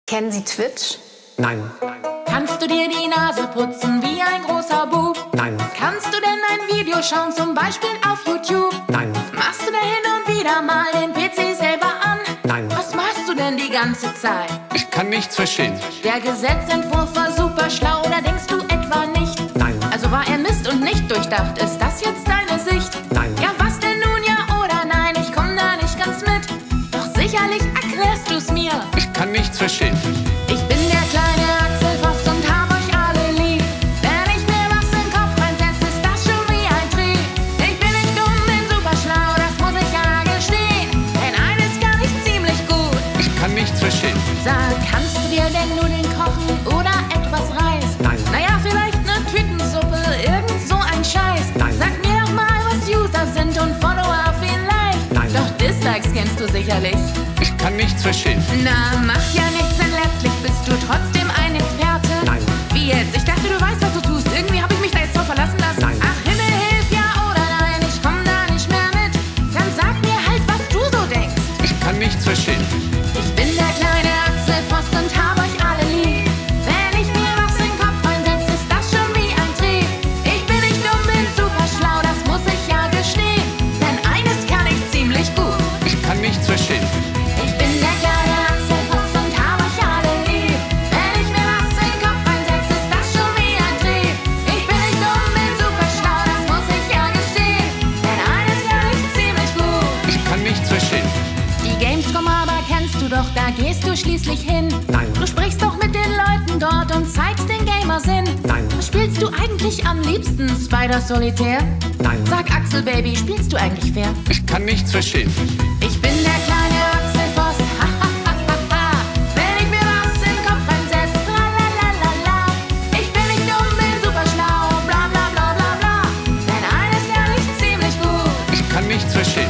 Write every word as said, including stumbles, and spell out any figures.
Kennen Sie Twitch? Nein. Kannst du dir die Nase putzen wie ein großer Bub? Nein. Kannst du denn ein Video schauen, zum Beispiel auf YouTube? Nein. Machst du da hin und wieder mal den P C selber an? Nein. Was machst du denn die ganze Zeit? Ich kann nichts verstehen. Der Gesetzentwurf war super schlau, oder denkst du etwa nicht? Nein. Also war er Mist und nicht durchdacht, ist das jetzt deine Sicht? Nein. Ja, was denn nun, ja oder nein? Ich komm da nicht ganz mit. Doch sicherlich erklärst du's mir. Ich kann nichts verstehen. Ich bin der kleine Axel Voss und hab euch alle lieb. Wenn ich mir was in den Kopf reinsetz, ist das schon wie ein Trieb. Ich bin nicht dumm, bin super schlau, das muss ich ja gestehen. Denn eines kann ich ziemlich gut. Ich kann nichts verstehen. Sag, kannst du dir denn Nudeln kochen oder etwas Reis? Nein. Naja, vielleicht ne Tütensuppe, irgend so ein Scheiß. Nein. Sag mir doch mal, was User sind und Follower vielleicht. Nein. Doch Dislikes kennst du sicherlich. Ich kann nichts verstehen. Na, macht ja nichts, denn letztlich bist du trotzdem ein Experte. Nein. Wie jetzt? Ich dachte, du weißt, was du tust. Irgendwie habe ich mich da jetzt drauf verlassen lassen. Nein. Ach, Himmel, hilf, ja oder nein, ich komm da nicht mehr mit. Dann sag mir halt, was du so denkst. Ich kann nichts verstehen. Ich bin der kleine Axel Voss und hab euch alle lieb. Wenn ich mir was in den Kopf reinsetz, ist das schon wie ein Trieb. Ich bin nicht dumm, bin super schlau, das muss ich ja gestehen. Denn eines kann ich ziemlich gut. Ich kann nichts verstehen. Ich bin der kleine Axel Voss und hab euch alle lieb. Wenn ich mir was in den Kopf reinsetz, ist das schon wie ein Trieb. Ich bin nicht dumm, bin super schlau, das muss ich ja gestehen. Denn eines kann ich ziemlich gut. Ich kann nichts verstehen. Die Gamescom aber kennst du doch, da gehst du schließlich hin. Nein. Du sprichst doch mit den Leuten dort und zeigst den Gamer Sinn. Nein. Spielst du eigentlich am liebsten Spider Solitär? Nein. Sag Axel Baby, spielst du eigentlich fair? Ich kann nichts verstehen. Ich bin der kleine Axel Voss, ha ha ha ha ha. Wenn ich mir was in den Kopf reinsetz, tralalala. Ich bin nicht dumm, bin super schlau, bla bla bla bla bla. Denn eines kann ich ziemlich gut. Ich kann nichts verstehen.